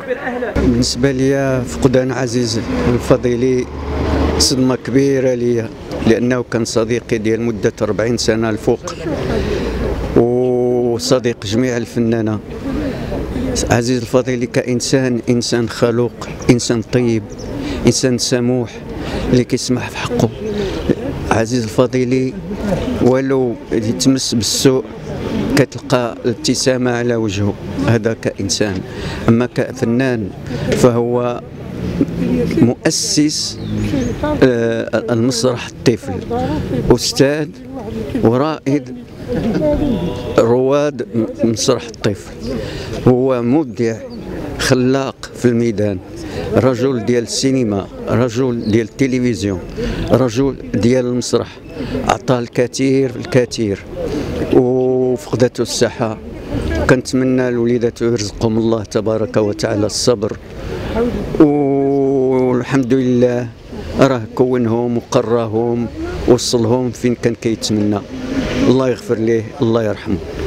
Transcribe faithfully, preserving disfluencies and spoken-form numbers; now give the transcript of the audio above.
بالنسبة لي فقدان عزيز الفضيلي صدمة كبيرة لي، لأنه كان صديقي ديال مدة أربعين سنة الفوق، وصديق جميع الفنانة. عزيز الفضيلي كإنسان إنسان خلوق، إنسان طيب، إنسان سموح اللي كيسمح في حقه. عزيز الفضيلي ولو يتمس بالسوء كتلقى الابتسامة على وجهه، هذا كإنسان. أما كفنان فهو مؤسس المسرح الطفل، أستاذ ورائد رواد مسرح الطفل. هو مبدع خلاق في الميدان، رجل ديال السينما، رجل ديال التلفزيون، رجل ديال المسرح. أعطى الكثير الكثير وفقدته الساحة. كنتمنى لوليداته يرزقهم الله تبارك وتعالى الصبر، والحمد لله راه كونهم وقراهم وصلهم فين كان كيتمنى. الله يغفر ليه، الله يرحمه.